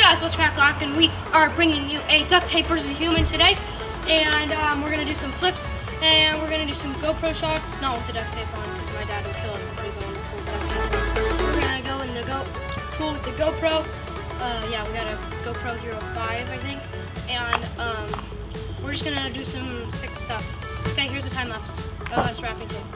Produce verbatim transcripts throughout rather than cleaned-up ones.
guys, what's crack lock, and we are bringing you a duct tape versus human today, and um, we're gonna do some flips, and we're gonna do some GoPro shots, not with the duct tape on, because my dad would kill us if we go in the pool with duct tape on. We're gonna go in the go pool with the GoPro. Uh, yeah, we got a GoPro Hero five, I think, and um, we're just gonna do some sick stuff. Okay, here's the time lapse. Oh, that's wrapping tape.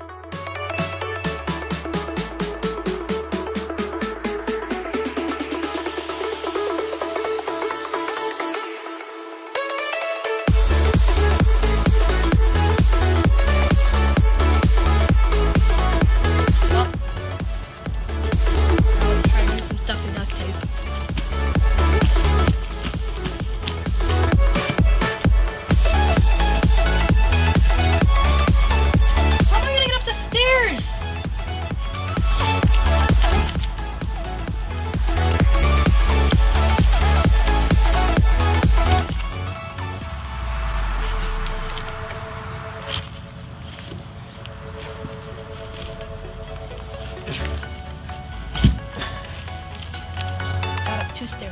Two stairs.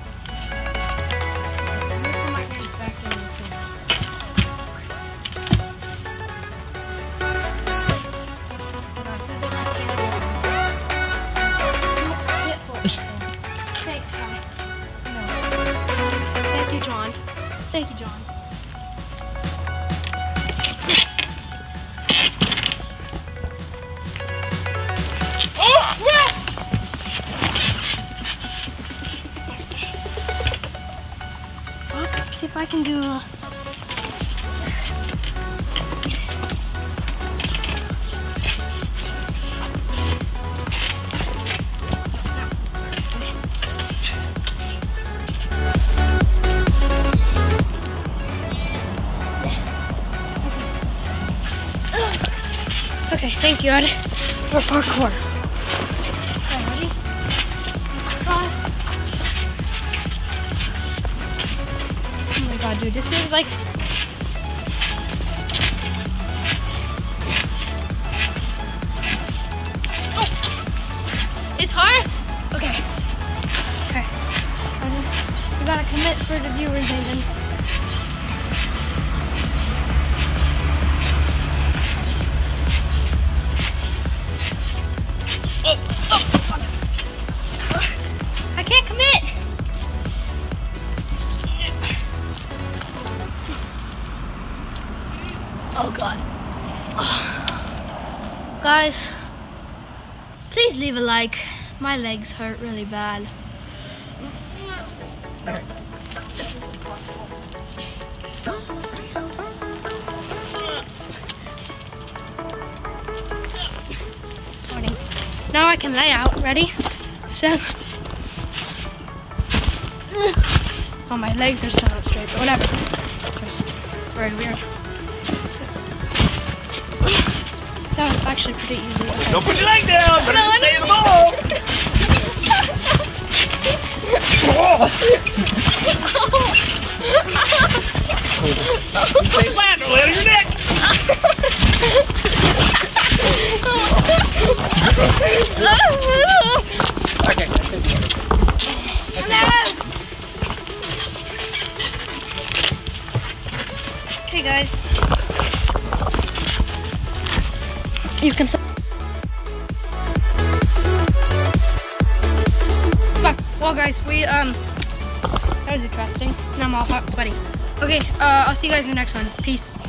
Thank you, John. Thank you, John. See if I can do a... Okay, thank you, Ed, for parkour. Okay, ready? Five. Oh my god, dude, this is like... Oh! It's hard? Okay. Okay. We gotta commit for the viewers, Nathan. Oh! Oh! I can't commit! Oh god. Oh. Guys, please leave a like. My legs hurt really bad. This is impossible. Morning. Now I can lay out. Ready? Set. Oh, my legs are still not straight, but whatever. Just, it's very weird. That was actually pretty easy. Okay. Don't put your leg down, but no, stay in the ball. Stay flat, don't let your neck. Okay. Okay, guys. You can. Well, guys, we um, that was interesting. And I'm all hot and sweaty. Okay, uh, I'll see you guys in the next one. Peace.